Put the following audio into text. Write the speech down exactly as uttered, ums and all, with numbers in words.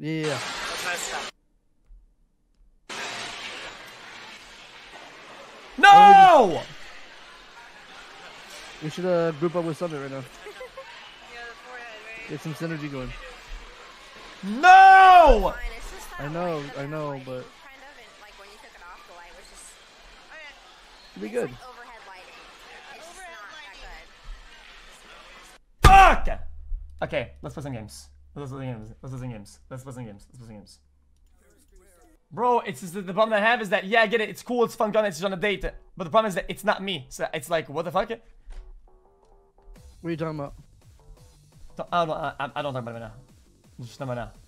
Yeah. yeah. No! We should uh, group up with Summit right now. Yeah, the forehead, right? Get some synergy going. No! Fine, it's just that I know, light I know, lighting, but kind of, and like when you took it off, the light was just. Okay. it'll be It's good. like overhead lighting. It's just Overhead not lighting. that good. Fuck! Okay, let's play some games. Let's play some games. Let's play some games. Let's play some games. Let's play some games. Bro, it's just the, the problem I have is that, yeah, I get it. It's cool. It's fun gun. It's just on a date. But the problem is that it's not me. So it's like, what the fuck? What are you talking about? I don't, I, I don't talk about it right now. Just not right now.